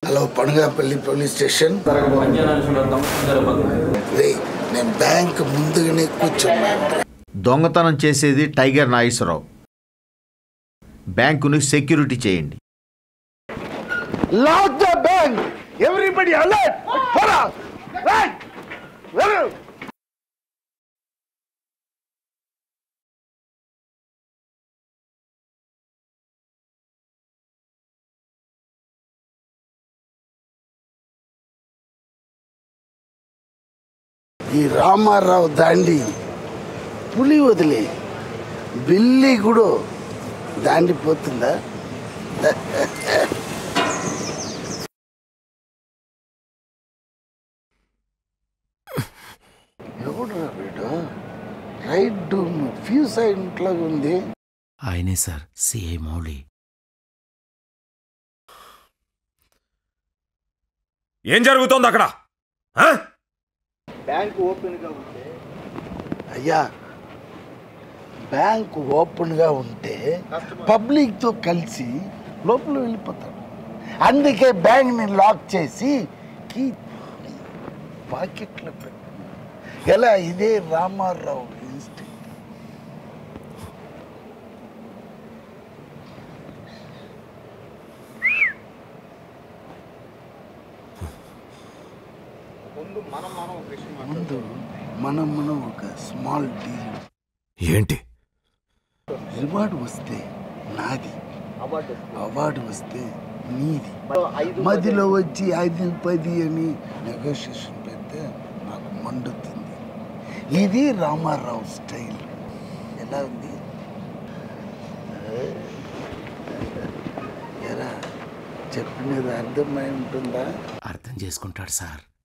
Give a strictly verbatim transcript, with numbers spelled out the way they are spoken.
Hello Panagapalli police station. నేను bank ముందుగానే కూర్చున్నాను. దొంగతనం చేసేది టైగర్ నాగేశ్వరరావు. బ్యాంకుని సెక్యూరిటీ చేయండి. Lock the bank. Everybody alert. Right. ఈ రామారావు దాండి పులి వదిలే బిల్లి కూడా దాండిపోతుందా? ఎవడు వీడు? రైట్ ఫ్యూస్ ఇంట్లో ఉంది. ఆయనే సార్, సిఐ మౌళి. ఏం జరుగుతోంది అక్కడ? బ్యాంక్ ఓపెన్గా ఉంటే అయ్యా, బ్యాంక్ ఓపెన్గా ఉంటే పబ్లిక్తో కలిసి లోపల వెళ్ళిపోతాడు. అందుకే బ్యాంక్ని లాక్ చేసి కీ పాకెట్లో పెట్టాను. ఎలా? ఇదే రామారావు ఇన్స్టిట్యూట్. ముందు మనం మనం ఒక స్మాల్ డీల్. ఏంటి? రివార్డు వస్తే నాది, అవార్డు వస్తే నీది. మధ్యలో వచ్చి ఐదు పది అని నెగోషియేషన్ పెడితే నాకు మండుతుంది. ఇది రామారావు స్టైల్. ఎలా ఉంది? ఎరా చెప్పినది అర్థమై ఉంటుందా? అర్థం చేసుకుంటాడు సార్.